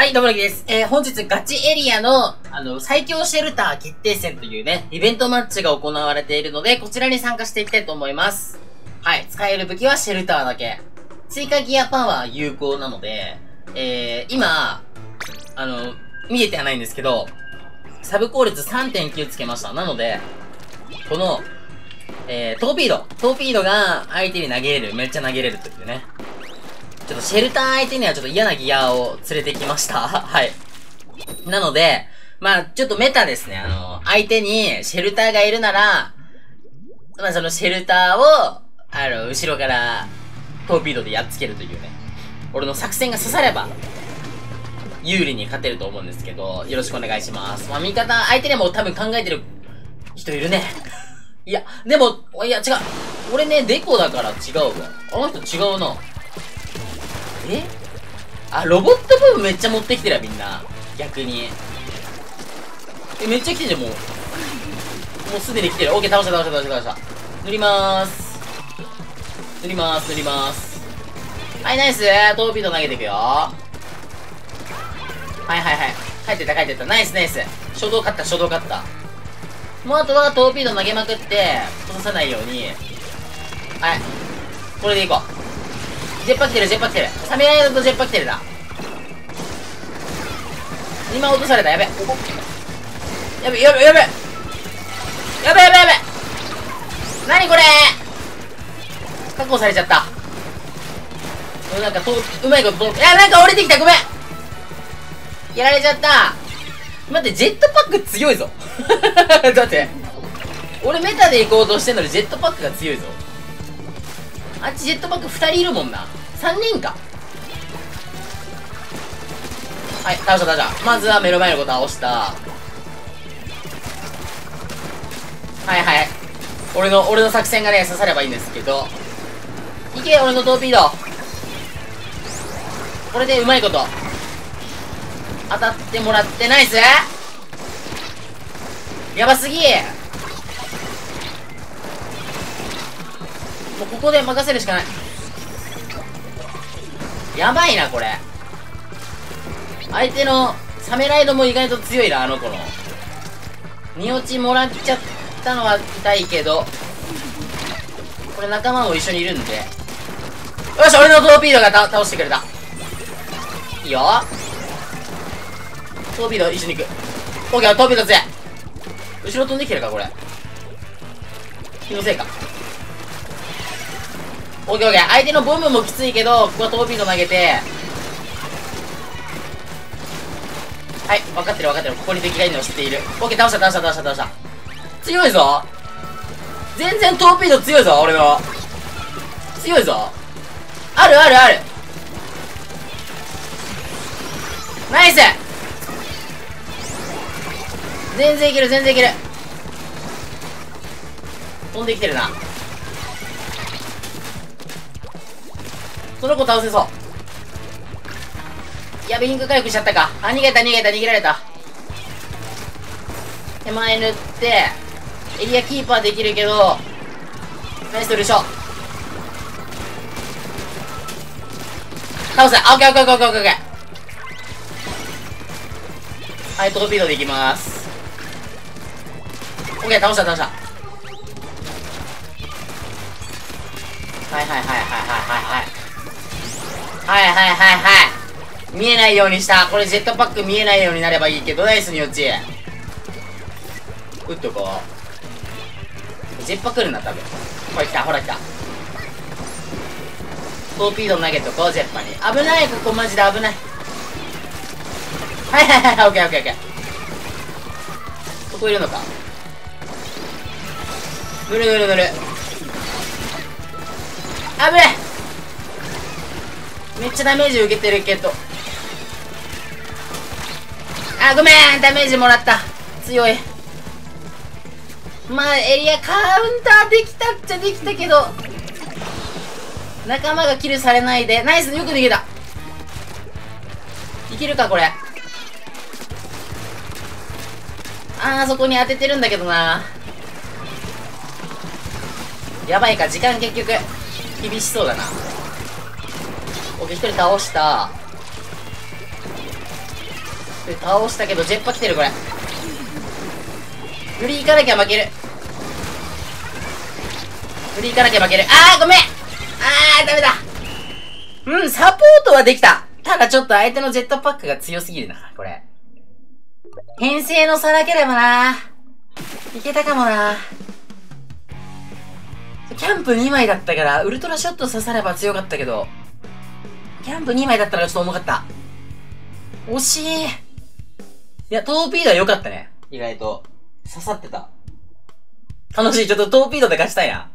はい、どうもです。本日ガチエリアの、最強シェルター決定戦というね、イベントマッチが行われているので、こちらに参加していきたいと思います。はい、使える武器はシェルターだけ。追加ギアパワー有効なので、今、見えてはないんですけど、サブ効率 3.9 つけました。なので、この、トーピードが相手に投げれる、めっちゃ投げれるというね。ちょっとシェルター相手にはちょっと嫌なギアを連れてきました。はい。なので、まあちょっとメタですね。相手にシェルターがいるなら、まあそのシェルターを、後ろからトーピードでやっつけるというね。俺の作戦が刺されば、有利に勝てると思うんですけど、よろしくお願いします。まあ味方、相手でも多分考えてる人いるね。いや、でも、いや違う。俺ね、デコだから違うわ。あの人違うな。ロボット部分めっちゃ持ってきてるわ、みんな。逆に。めっちゃ来てるじゃん、もう。もうすでに来てる。オッケー、倒した。塗りまーす。塗りまーす。はい、ナイス。トーピード投げていくよ。はい。帰ってった。ナイス。初動勝った。もうあとはトーピード投げまくって、落とさないように。はい。これでいこう。ジェッパ来てる。サメライドとジェッパ来てるな。今落とされた。やべ。何これ確保されちゃった。なんかうまいことなんか降りてきた。ごめん。やられちゃった。待って、ジェットパック強いぞ。だって、俺メタで行こうとしてんのにジェットパックが強いぞ。あっちジェットパック2人いるもんな。3人か。はい、倒した。まずは目の前の子倒した。はい。俺の作戦がね、刺さればいいんですけど。いけ、俺のトーピード。これでうまいこと。当たってもらって、ナイス。やばすぎ。もうここで任せるしかない。やばいな、これ。相手のサメライドも意外と強いな、あの子の。2落ちもらっちゃったのは痛いけど、これ仲間も一緒にいるんで。よし、俺のトーピードが倒してくれた。いいよ。トーピード一緒に行く。オッケー、トーピード強い。後ろ飛んできてるか、これ。気のせいか。オッケー。相手のボムもきついけど、ここはトーピード投げて。はい、分かってる。ここに敵がいるのを知っている。オッケー、倒した。強いぞ。全然トーピード強いぞ、俺の。強いぞ。ある。ナイス。全然いける。飛んできてるな。その子倒せそう。やべ、インク回復しちゃったか。逃げられた。手前塗って、エリアキーパーできるけど、ナイストルショ。倒せ。オッケー。はい、トーピードでいきまーす。オッケー、倒した。はい。見えないようにした。これジェットパック見えないようになればいいけど、ナイスに落ち。打っとこう。ジェッパ来るな、多分。ほら来た。トーピード投げとこう、ジェッパに。危ない、ここマジで危ない。はい、オッケー。ここいるのか。ぬる。危ねえ。めっちゃダメージ受けてるけど。ごめん、ダメージもらった。強い。まあ、エリアカウンターできたっちゃできたけど、仲間がキルされないで。ナイス、よく逃げた。いけるか、これ。そこに当ててるんだけどな。やばいか、時間結局、厳しそうだな。オッケー、一人倒した。 倒したけど、ジェッパ来てる、これ。振り行かなきゃ負ける。振り行かなきゃ負ける。あー、ごめん。ダメだ。サポートはできた。ただちょっと相手のジェットパックが強すぎるな、これ。編成の差だければな。いけたかもな。キャンプ2枚だったから、ウルトラショット刺されば強かったけど、キャンプ2枚だったらちょっと重かった。惜しい。いや、トーピードは良かったね。意外と。刺さってた。楽しい。ちょっとトーピードで勝ちたいな。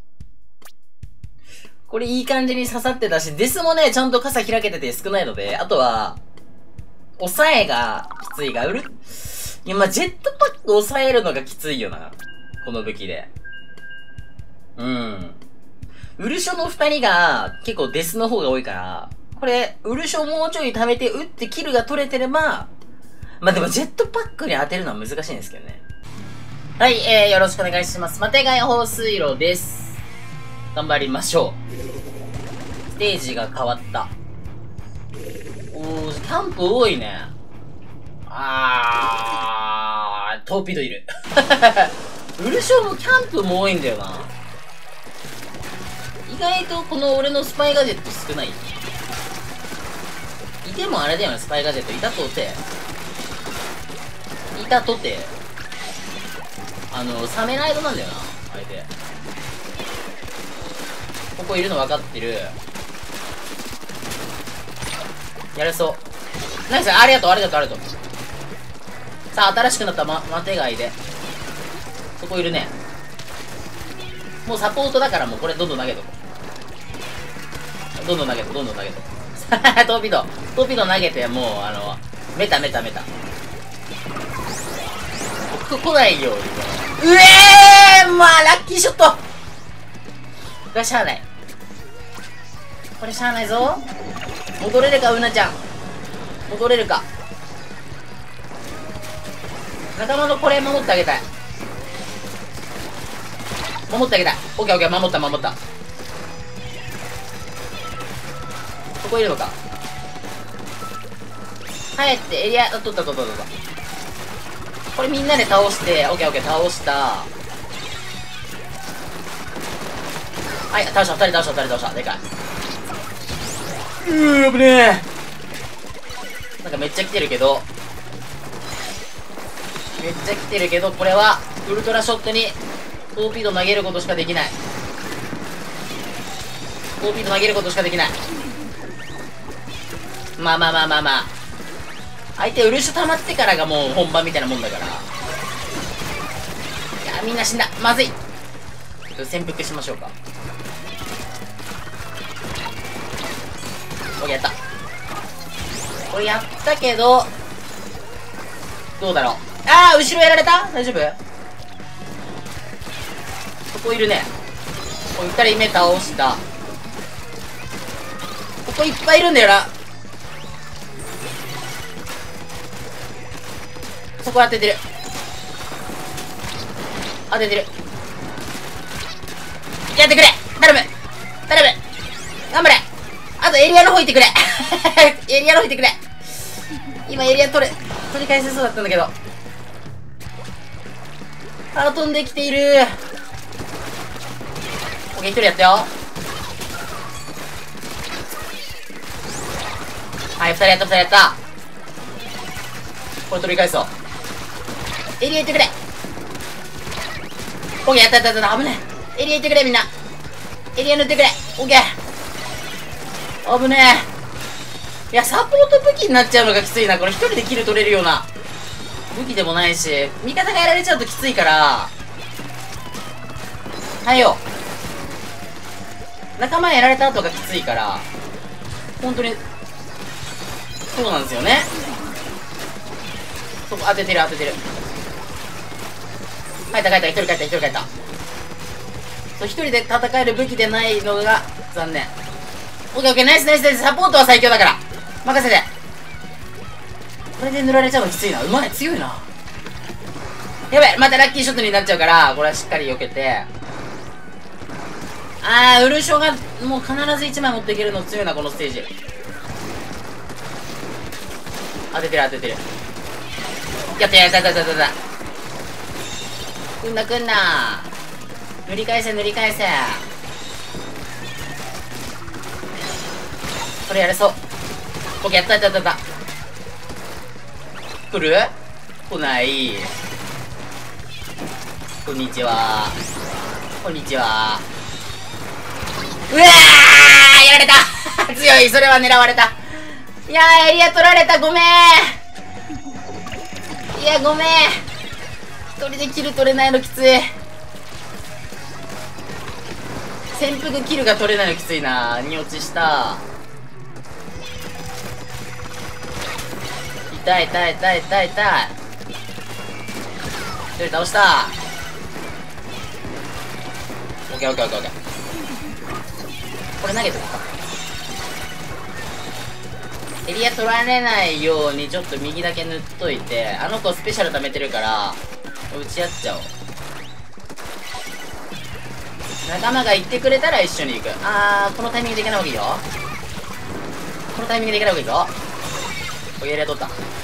これいい感じに刺さってたし、デスもね、ちゃんと傘開けてて少ないので、あとは、抑えがきついが、いや、まあ、ジェットパック抑えるのがきついよな。この武器で。ウルショの2人が結構デスの方が多いから、これ、ウルショもうちょい貯めて打ってキルが取れてれば、まあ、でもジェットパックに当てるのは難しいんですけどね。はい、よろしくお願いします。マテガイ放水路です。頑張りましょう。ステージが変わった。キャンプ多いね。トーピードいる。ウルショもキャンプも多いんだよな。意外とこの俺のスパイガジェット少ない。いてもあれだよね、スパイガジェット。いたとて。サメライドなんだよな、相手。ここいるの分かってる。やれそう。ナイス、ありがとう。さあ、新しくなったマテガイで。そこいるね。もうサポートだからもうこれどんどん投げとこう。どんどん投げと。トーピード投げて、もう、メタ。来ないように。まあ、ラッキーショットがしゃあない。これしゃあないぞ。戻れるか、うなちゃん。戻れるか。仲間のこれ守ってあげたい。オッケー、守った。ここいるのか。帰ってエリア、取った。これみんなで倒して、オッケー、倒した。はい、倒した。でかい。危ねえ。なんかめっちゃ来てるけど、これは、ウルトラショットに、トーピード投げることしかできない。まあ。相手ウルショ溜まってからがもう本番みたいなもんだから。いや、みんな死んだ。まずい。潜伏しましょうか。やった。これやったけど、どうだろう。後ろやられた？大丈夫？ここいるね。これ2人目倒した。ここいっぱいいるんだよな。そこ当ててる。やってくれ。頼む。頑張れ。あとエリアの方行ってくれ。今エリア取り返せそうだったんだけど。飛んできている。オッケー、1人やったよ。はい、2人やった。これ取り返そう。エリア行ってくれ。オッケー、やった。危ねえ。エリア行ってくれ、みんな。エリア塗ってくれ。オッケー。危ねえ。いや、サポート武器になっちゃうのがきついな。これ一人でキル取れるような武器でもないし、味方がやられちゃうときついから、耐えよう。仲間やられた後がきついから、本当に、そうなんですよね。そこ当ててる。帰った。一人帰った。そう、一人で戦える武器でないのが残念。オッケー、ナイス。サポートは最強だから。任せて。これで塗られちゃうのきついな。うまい、強いな。やばい、またラッキーショットになっちゃうから、これはしっかり避けて。ウルショがもう必ず1枚持っていけるの強いな、このステージ。当ててる。 やったやったやったやったやった。来んな来んな。塗り返せ塗り返せ。これやれそう。オッケー、やったやったやったやった。来る？来ない。こんにちは。こんにちは。うわー、やられた強い、それは狙われた。いやー、エリア取られた、ごめん。いや、ごめん。一人でキル取れないのきつい。潜伏キルが取れないのきついな。2落ちした。痛い痛い痛い痛い痛い。一人倒した。オッケーオッケーオッケーオッケー。これ投げてるか。エリア取られないようにちょっと右だけ塗っといて、あの子スペシャル貯めてるから打ち合っちゃおう。仲間が言ってくれたら一緒に行く。このタイミングでいかない方がいいよ。このタイミングでいかない方がいいぞ。これエリア取った。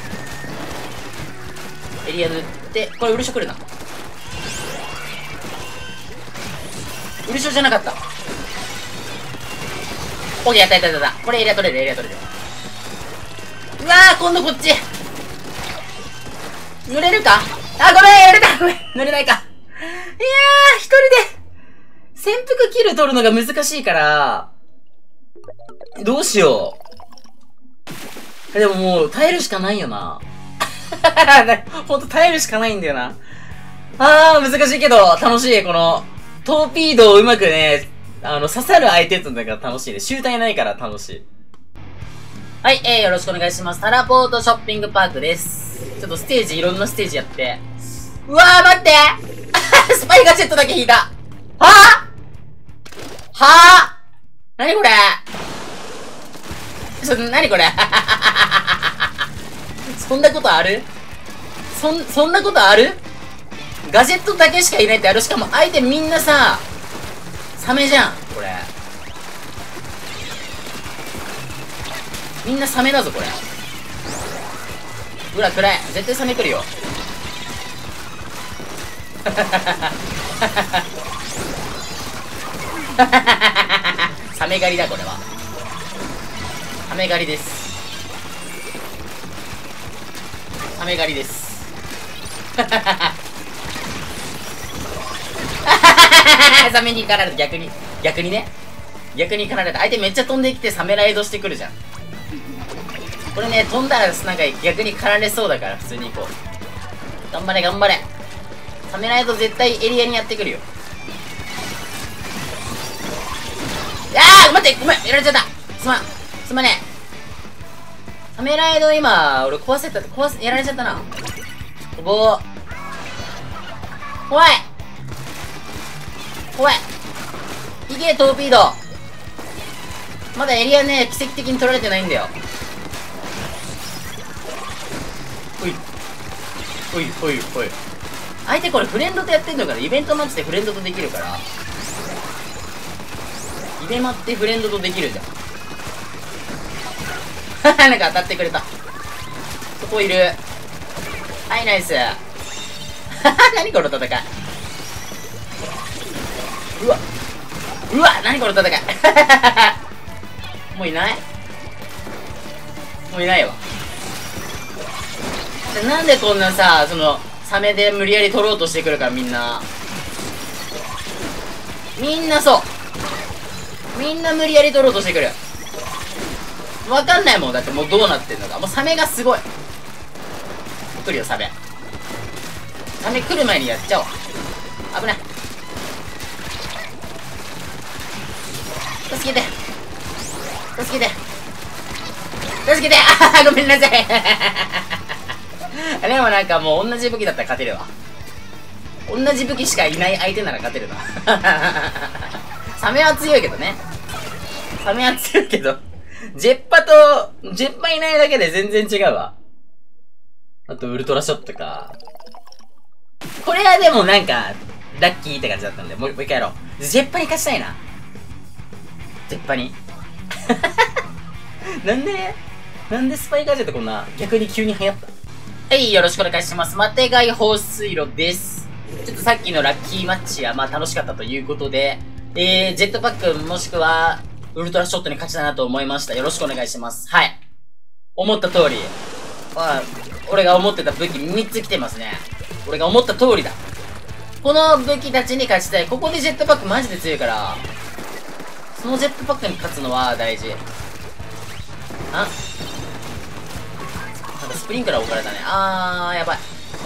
エリア塗って、これウルショ来るな。ウルショじゃなかった。オッケー、やったやったやった。これエリア取れるエリア取れる。うわー、今度こっち塗れるか。ごめん、やれた。ごめん、塗れないか。いやー、一人で潜伏キル取るのが難しいからどうしよう。でももう耐えるしかないよな。ほんと耐えるしかないんだよな。難しいけど楽しい。このトーピードをうまくね、刺さる相手ってのが楽しいね。集体ないから楽しい。はい、よろしくお願いします。タラポートショッピングパークです。ちょっとステージ、いろんなステージやって。うわー、待ってスパイガジェットだけ引いた。はぁなにこれなにこれそんなことある？そんなことある？ガジェットだけしかいないってある。しかも相手みんなさ、サメじゃん、これ。みんなサメだぞ、これ。うら、暗い。絶対サメ来るよ。サメ狩りだ、これは。サメ狩りです。サメ狩りです。サメに行かれる。逆にね。逆に行かれた。相手めっちゃ飛んできてサメライドしてくるじゃん。これね、飛んだらなんか逆に狩られそうだから普通に行こう。頑張れ頑張れ。サメライド絶対エリアにやってくるよ。待って、ごめん、やられちゃった。すまねえ。サメライド今俺やられちゃったな。怖いいけ、トーピード。まだエリアね、奇跡的に取られてないんだよ。ほい。相手これフレンドとやってんのかな。イベントマッチでフレンドとできるから。イベマってフレンドとできるじゃん。なんか当たってくれた。そこいる。はい、ナイス。何この戦い。うわ、何この戦い。もういないわ。なんでこんなさ、サメで無理やり取ろうとしてくるから、みんなそう。みんな無理やり取ろうとしてくる。わかんないもん。だってもうどうなってんのか。もうサメがすごい。来るよ、サメ来る前にやっちゃおう。危ない。助けてごめんなさい。でもなんかもう同じ武器だったら勝てるわ。同じ武器しかいない相手なら勝てるな。サメは強いけどね。ジェッパいないだけで全然違うわ。あとウルトラショットか。これはでもなんかラッキーって感じだったんで、もう一回やろう。ジェッパに勝ちたいな。ジェッパに。なんでスパイガジェットこんな逆に急に流行った？ はい、よろしくお願いします。マテガイ放水路です。ちょっとさっきのラッキーマッチはまあ楽しかったということで、ジェットパックもしくは、ウルトラショットに勝ちだなと思いました。よろしくお願いします。はい。思った通り。まあ、俺が思ってた武器3つ来てますね。俺が思った通りだ。この武器たちに勝ちたい。ここでジェットパックマジで強いから、そのジェットパックに勝つのは大事。なんかスプリンクラー置かれたね。やばい。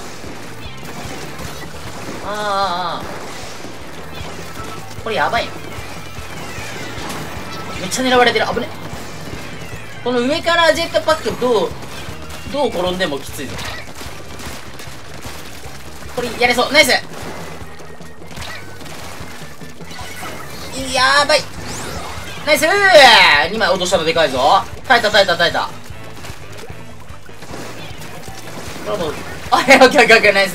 これやばいよ。めっちゃ狙われてる。危ね。この上からジェットパックどう転んでもきついぞ。これやれそう。ナイス。やばい。ナイス。2枚落としたのでかいぞ。耐えた。これもう、オッケー、ナイス。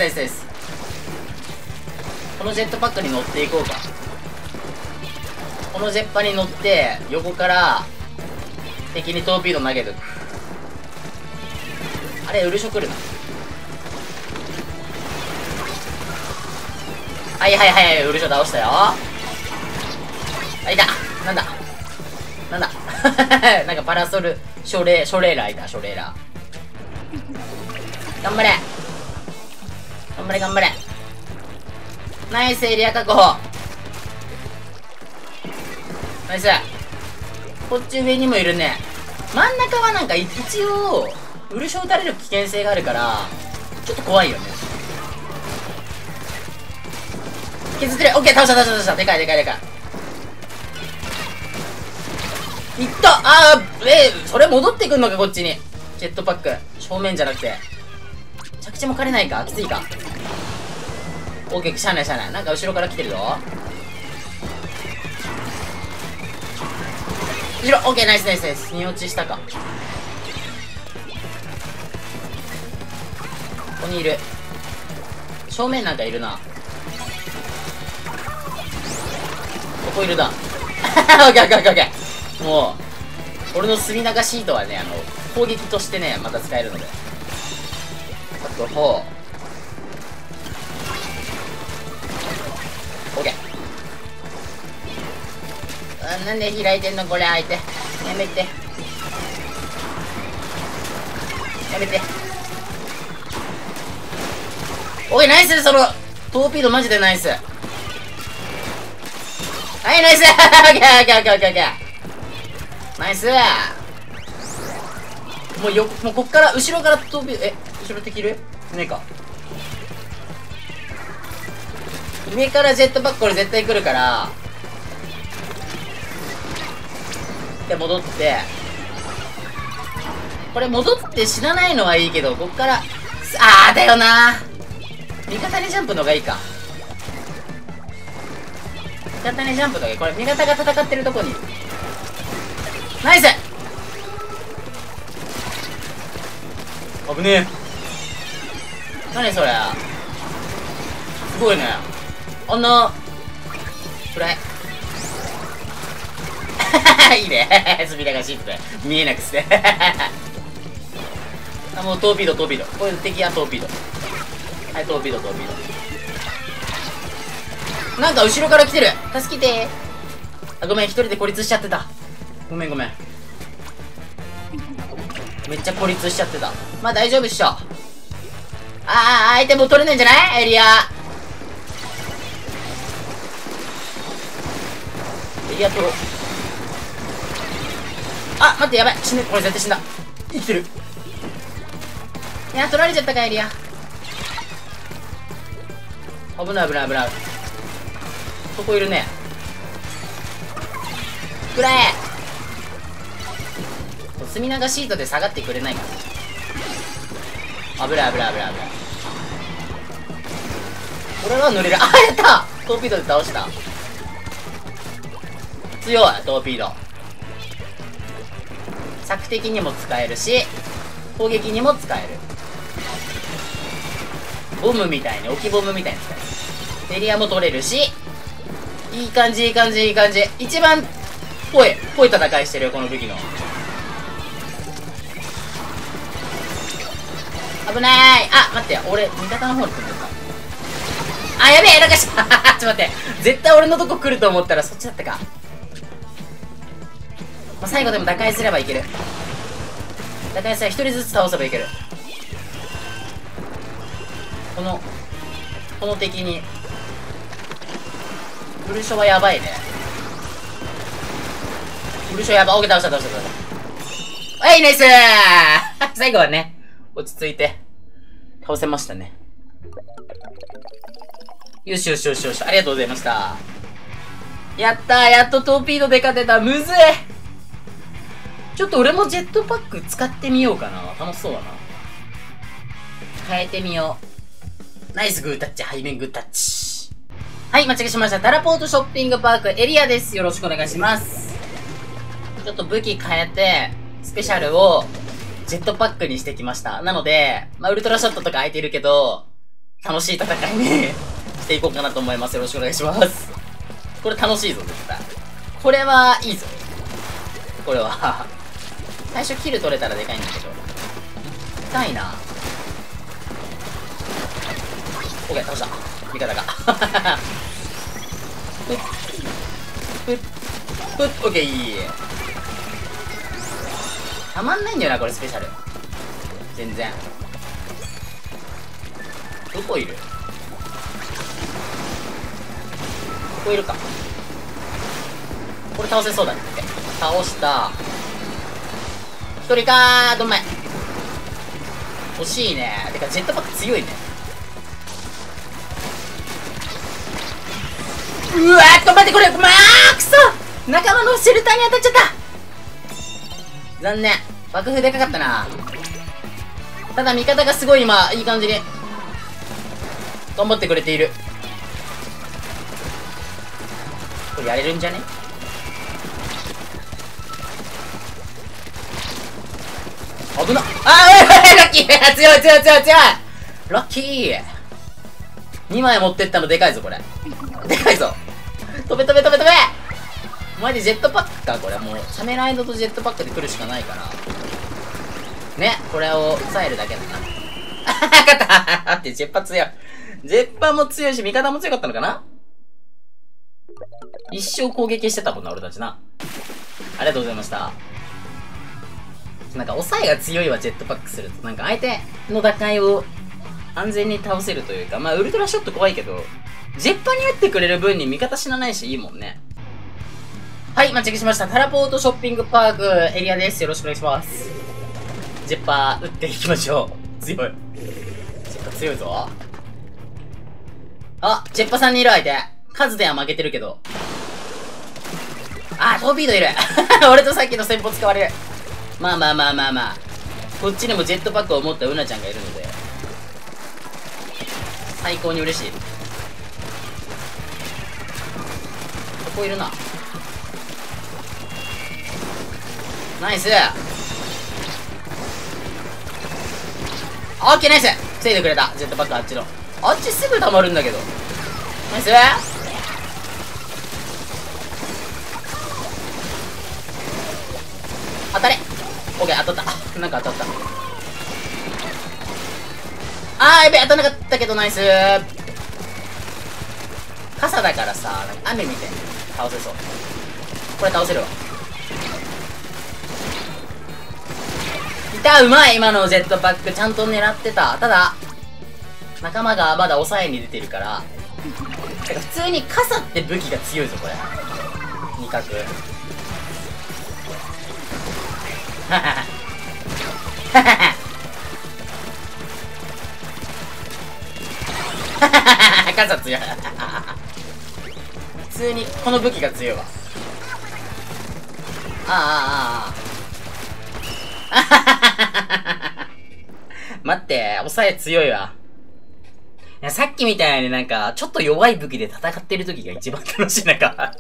このジェットパックに乗っていこうか。このジェッパに乗って、横から敵にトーピード投げとく。あれ、ウルショ来るな。はい、ウルショ倒したよ。いた。なんだなんかパラソル、ショレーラーいた、ショレーラー。頑張れ。ナイス、エリア確保。ナイス。こっち上にもいるね。真ん中はなんか一応、ウルショ撃たれる危険性があるから、ちょっと怖いよね。削ってる。オッケー、倒した。でかい。いった。それ戻ってくんのか、こっちに。ジェットパック。正面じゃなくて。着地も枯れないか。きついか。オッケー、しゃあない。なんか後ろから来てるぞ。後ろ、オッケー、ナイス。見落ちしたか。ここにいる。正面なんかいるな。ここいるな。オッケー。もう、俺の隅流シートはね、攻撃としてね、また使えるので。確保。オッケー。なんで開いてんのこれ、相手。やめて。オッケー、ナイス。その、トーピードマジでナイス。はい、ナイス。オッケー。ナイス。もうこっから、後ろからトーピード、後ろ敵いるねえか。上からジェットパックこれ絶対来るから、で、戻って、これ戻って死なないのはいいけど、こっから、だよな。味方にジャンプの方がいいか。味方にジャンプの方がいい。これ、味方が戦ってるとこに。ナイス。危ねえ。何それ。すごいね。あんな、暗い。いいね。隅田がシンプル。見えなくして。もうトーピード。これ敵はトーピード。はい、トーピード。なんか後ろから来てる。助けて。ごめん、一人で孤立しちゃってた。ごめん。めっちゃ孤立しちゃってた。まあ大丈夫っしょ。相手も取れないんじゃない？エリア取ろう。待って、やばい。死ぬ。これ絶対死んだ。生きてる。いや、取られちゃったか、エリア。危ない。そこいるね。くらえ。隅流シートで下がってくれないかな。危ない。俺は乗れる。やったトーピードで倒した。強い、トーピード。索敵にも使えるし、攻撃にも使える。ボムみたいに、置きボムみたいに使える。エリアも取れるし、いい感じ。一番ぽい戦いしてるよ、この武器の。 危ない。あ、待って、俺、味方の方に来るんだった。あ、やべえ、なんかちょっと待って。絶対俺のとこ来ると思ったらそっちだったか。まあ、最後でも打開すればいける。打開すれば一人ずつ倒せばいける。この敵に。フルショはやばいね。フルショやばい。オッケー、倒した。はい、ナイスー最後はね、落ち着いて、倒せましたね。よし。ありがとうございました。やったー、やっとトーピードで勝てた。むずい。ちょっと俺もジェットパック使ってみようかな。楽しそうだな。変えてみよう。ナイスグータッチ、背面グータッチ。はい、間違えしました。タラポートショッピングパークエリアです。よろしくお願いします。ちょっと武器変えて、スペシャルをジェットパックにしてきました。なので、まあ、ウルトラショットとか空いてるけど、楽しい戦いにしていこうかなと思います。よろしくお願いします。これ楽しいぞ、絶対。これはいいぞ。これは。最初キル取れたらでかいんだけど。痛いな。オッケー、倒した。味方が。ふっ、オッケー、いい。たまんないんだよな、これスペシャル。全然。どこいる？ここいるか。これ倒せそうだね。倒した。一人かー、どんまい。惜しいね。てか、ジェットパック強いね。うわーっと待って、これ、くそ仲間のシェルターに当たっちゃった。残念。爆風でかかったな。ただ味方がすごい今、いい感じに頑張ってくれている。これやれるんじゃね？危なっ。ラッキー強いラッキー !2 枚持ってったのでかいぞ、これ。でかいぞ。飛べお前でジェットパックか、これ。もう、サメライドとジェットパックで来るしかないから。ね、これを抑えるだけだな。勝ったって、ジェッパ強い。ジェッパも強いし、味方も強かったのかな？一生攻撃してたもんな、俺たちな。ありがとうございました。なんか、抑えが強いわ、ジェットパックすると。なんか、相手の打開を安全に倒せるというか、まあ、ウルトラショット怖いけど、ジェッパに打ってくれる分に味方死なないし、いいもんね。はい、間違えしました。タラポートショッピングパークエリアです。よろしくお願いします。ジェッパー打っていきましょう。強い。ジェッパ強いぞ。あ、ジェッパさんにいる相手。数では負けてるけど。あ、トーピードいる。俺とさっきの先方使われる。まあ。こっちにもジェットパックを持ったうなちゃんがいるので。最高に嬉しい。ここいるな。ナイス。オッケー、ナイス。防いでくれた。ジェットパックあっちの。あっちすぐ溜まるんだけど。ナイス。当たれ。オッケー、当たった。なんか当たった。やべえ、当たんなかったけど、ナイス。傘だからさ、雨見て倒せそう。これ倒せるわ。うまい。今のジェットパックちゃんと狙ってた。ただ仲間がまだ抑えに出てるから、てか普通に傘って武器が強いぞ、これ。二角。傘強い。普通にこの武器が強いわ。待って、抑え強いわ。いや、さっきみたいになんか、ちょっと弱い武器で戦ってる時が一番楽しい。なんか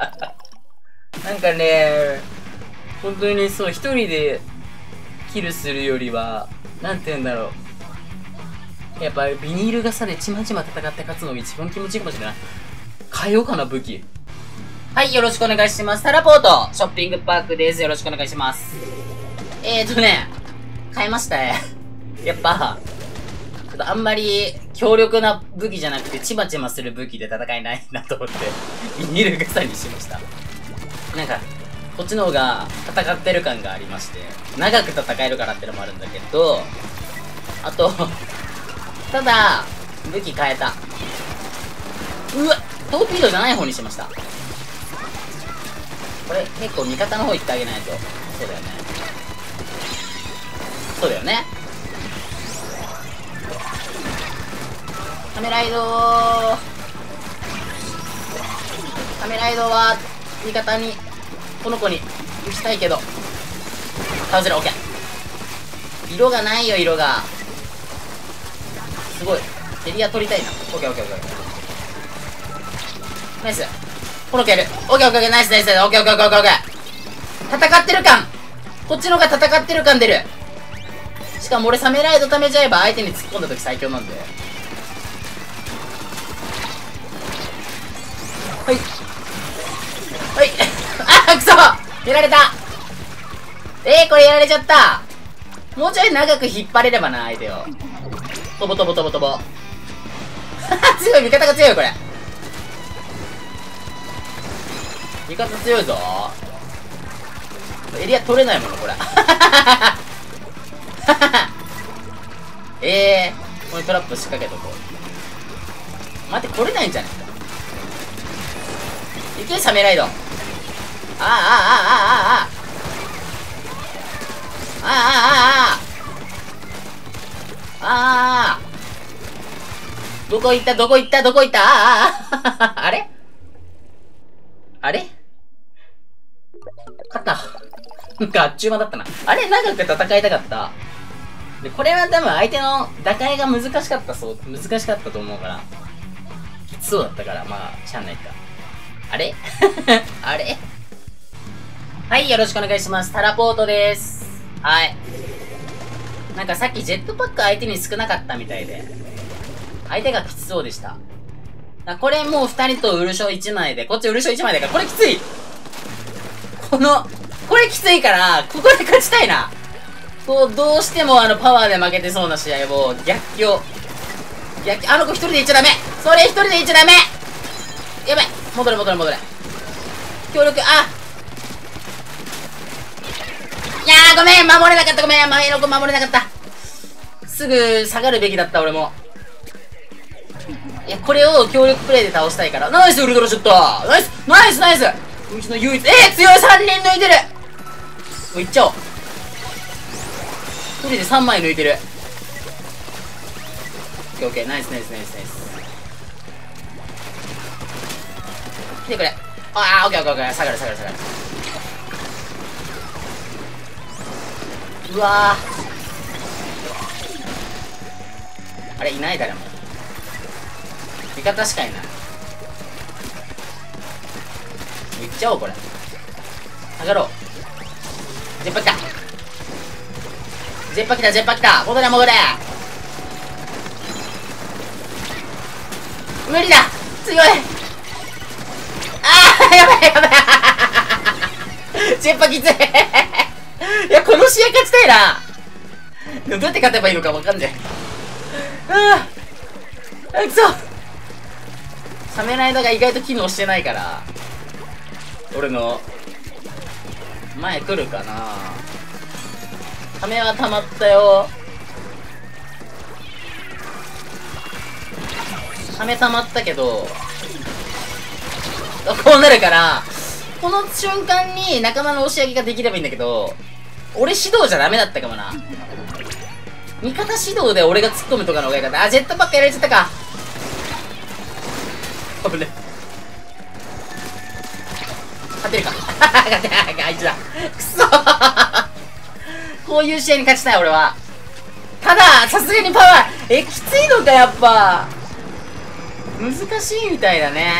ね、本当にそう、一人でキルするよりは、なんて言うんだろう。やっぱビニール傘でちまちま戦って勝つのが一番気持ちいいかもしれない。変えようかな、武器。はい、よろしくお願いします。タラポート、ショッピングパークです。よろしくお願いします。変えましたね。やっぱ、 ちょっとあんまり強力な武器じゃなくて、ちまちまする武器で戦えないなと思って、ビニール傘にしました。なんか、こっちの方が戦ってる感がありまして、長く戦えるからってのもあるんだけど、あと、ただ、武器変えた。うわ、トーピードじゃない方にしました。これ、結構味方の方行ってあげないと。そうだよね。そうだよね。カメライドー。カメライドは、味方に、この子に、打ちたいけど。倒せる、オッケー。色がないよ、色が。すごい。エリア取りたいな。オッケーオッケーオッケー。ナイス。この子やる。オッケーオッケーオッケー、ナイスナイスナイス。オッケーオッケーオッケーオッケー。戦ってる感。こっちの方が戦ってる感出る。しかも俺サメライド貯めちゃえば相手に突っ込んだ時最強なんで。はい。はい。あ、くそやられた。これやられちゃった。もうちょい長く引っ張れればな、相手を。飛ぼ飛ぼ飛ぼ飛ぼ。強い、味方が強いよ、これ。味方強いぞ。エリア取れないもの、これ。これトラップ仕掛けとこう。待って、取れないんじゃねえか。いけ、サメライド。どこ行ったどこ行ったどこ行ったあれあれ勝った。なんかあっちゅう間だったな。あれ長く戦いたかった。で、これは多分相手の打開が難しかった難しかったと思うから。きつそうだったから、まあ、しゃあないか。あれあれはい、よろしくお願いします。タラポートです。はい。なんかさっきジェットパック相手に少なかったみたいで、相手がきつそうでした。これもう2人とウルショ1枚で、こっちウルショ1枚だから、これきつい。これきついから、ここで勝ちたいな。どうしてもパワーで負けてそうな試合を逆境。あの子一人で行っちゃダメ。それ一人で行っちゃダメ。やばい。戻れ。協力、いやー、ごめん、守れなかった、ごめん、前の子守れなかった。すぐ下がるべきだった、俺も。いや、これを協力プレイで倒したいから。ナイス、ウルトラショット。ナイスうちの唯一、強い3人抜いてる。もういっちゃおう。一人で3枚抜いてる。オッケーオッケー、ナイス。来てくれ。オッケー、下がる。うわー。あれ、いない誰も。味方しかいない。いっちゃおう、これ。下がろう。ジェッパ来た。戻れ。無理だ。強い。やばい。ジェッパきつい。いや、この試合勝ちたいな。でもどうやって勝てばいいのかわかんねえ。くそ。サメライダーが意外と機能してないから。俺の前来るかな。サメは溜まったよ。サメ溜まったけど、こうなるから、この瞬間に仲間の押し上げができればいいんだけど、俺指導じゃダメだったかもな。味方指導で俺が突っ込むとかの方がいいかった。ジェットパックやられちゃったか。危ね。勝てるか。あいつだ。くそこういう試合に勝ちたい、俺は。ただ、さすがにパワー、きついのか、やっぱ。難しいみたいだね。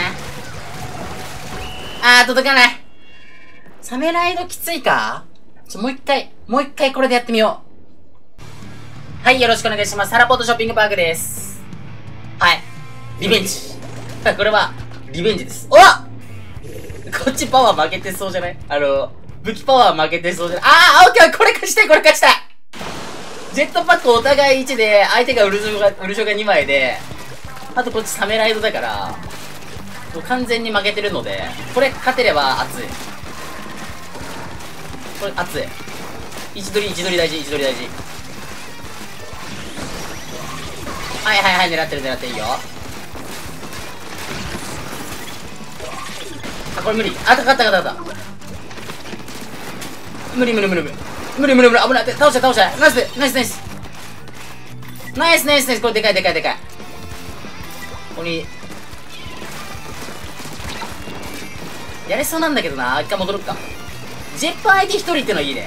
届かない。サメライドきついか？もう一回これでやってみよう。はい、よろしくお願いします。サラポートショッピングパークです。はい。リベンジ。これは、リベンジです。こっちパワー負けてそうじゃない？武器パワー負けてそうじゃない？オッケー、これ勝ちたい。 ジェットパックお互い1で、相手がウルショが2枚で、あとこっちサメライドだから、もう完全に負けてるので、これ勝てれば熱い。これ熱い。位置取り大事、位置取り大事。はいはいはい、狙ってるいいよ。あ、これ無理。あ、勝った。無理。危ない。倒した。ナイス。これでかい。ここに。やれそうなんだけどな。一回戻るか。ジェッパー相手1人ってのはいいね。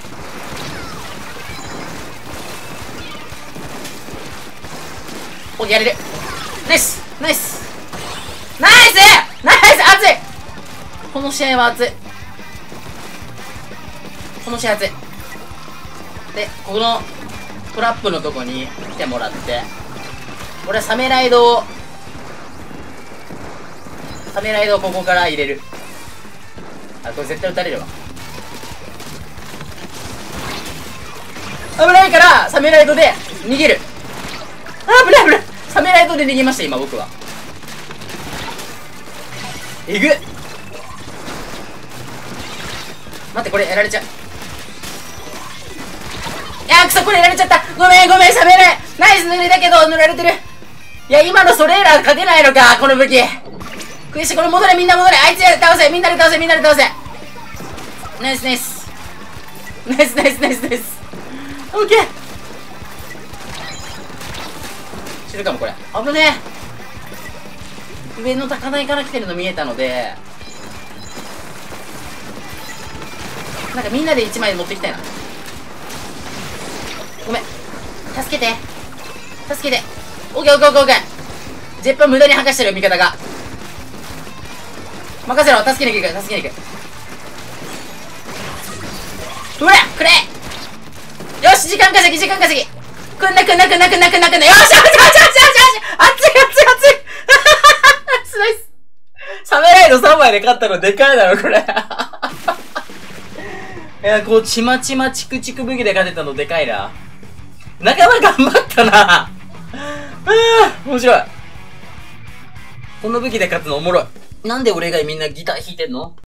お、やれる。ナイス。熱い。この試合は熱い。で、ここのトラップのとこに来てもらって、俺はサメライドをここから入れる。あ、これ絶対撃たれるわ。危ないからサメライドで逃げる。あ、危ない。サメライドで逃げました今僕は。えぐっ。待って、これやられちゃう。いやー、くそ、これやられちゃった。ごめん、サメライナイス。塗りだけど塗られてる。いや、今のソレーラー勝てないのか、この武器。悔しい。これ戻れ、みんな戻れ。あいつ倒せ。みんなで倒せ。ナイス。オッケー。死ぬかもこれ。危ねえ。上の高台から来てるの見えたので、なんかみんなで1枚持ってきたいな。ごめん。助けて。オッケー。ジェッパー無駄に剥がしてる味方が。任せろ。助けに行く。うわっ、くれ。よし、時間稼ぎ。くんな。よし。熱い。ナイス。サメライド3枚で勝ったのでかいだろ、これ。いや、こう、ちまちまチクチク武器で勝てたのでかいな。仲間頑張ったな。面白い。この武器で勝つのおもろい。なんで俺以外みんなギター弾いてんの？